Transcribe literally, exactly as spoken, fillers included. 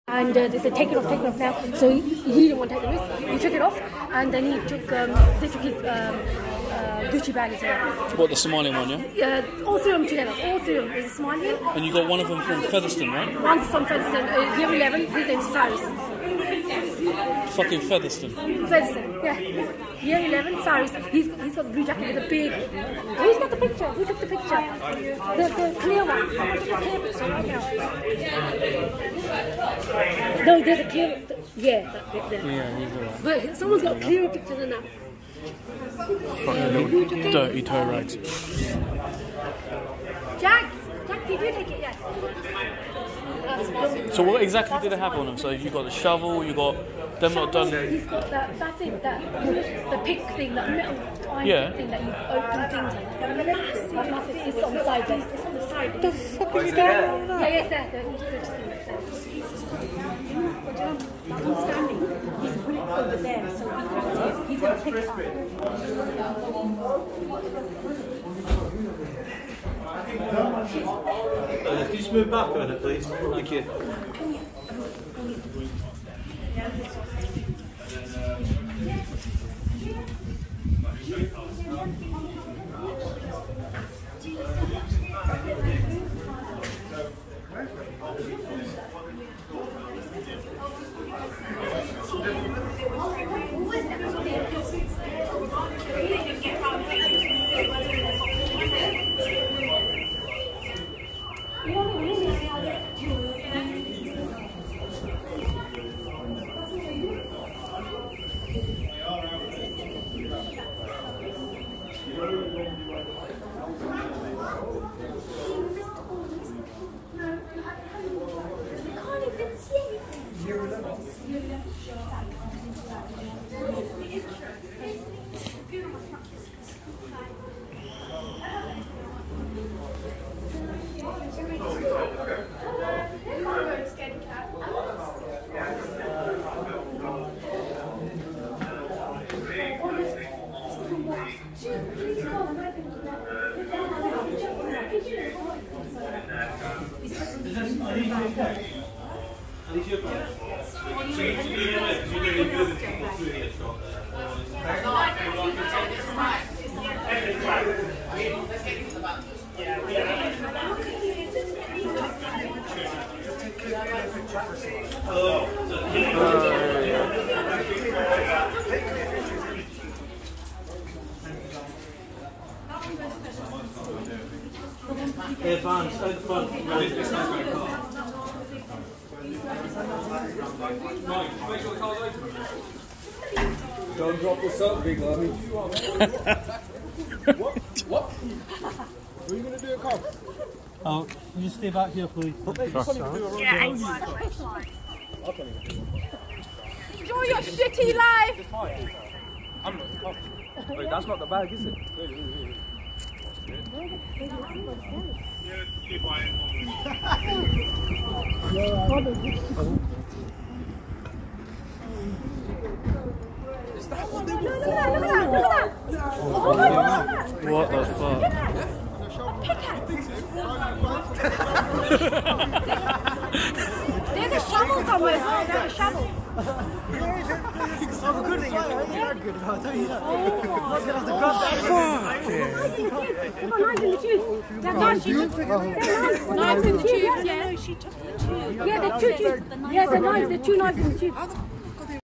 And uh, they said, take it off, take it off now. So he, he didn't want to take the risk. He took it off, and then he took, um, they took his um, uh, Gucci bag as well. What, the Somalian one, yeah? Yeah, all three of them together. All three of them. There's a Somalian. And you got one of them from Featherstone, right? One's from Featherstone, uh, year eleven, his name's Cyrus. Fucking Featherstone. Featherstone, yeah. Year eleven, Cyrus. He's, he's got the blue jacket with a big... Who's got the picture? Who took the picture? The, the clear one. Someone took the clear picture right now. No, there's a clear... Yeah, that bit there. Yeah, he's alright. But someone's got a clearer picture than that. Fucking little dirty toe rags. Jack! Jack, did you take it? Yes. So what exactly did they have on them? So you got the shovel, you got them not done. He's got that, that's it, that, the pick thing, that metal tiny yeah. thing that you open things with. Massive, massive, it's on the side there. It's on the side. What the fuck is he doing? Yeah, yes, there. That's him standing. He's put it over there, so he can't see it. He's going to pick it up. Can you just move back a minute, please? Thank you. Don't drop this up, big love. What? What? What are you going to do at Carl? Oh, can you stay back here, please? Yeah, enjoy your shitty life! I'm not. Oh. Wait, that's not the bag, is it? Wait, wait, wait. Is that what they were? Look at that, look at that, look at that! Oh my God! What the fuck? There's a shovel somewhere as well, there's a shovel. Oh, the good thing is, you're good, I'll tell you that. I'm not going to have to grab that. Come on, knives in the tubes. They're knives in the tubes. Knives in the tubes, yeah. No, she took the tube. Yeah, they're two tubes. Yeah, they're knives, they're two knives in the tubes.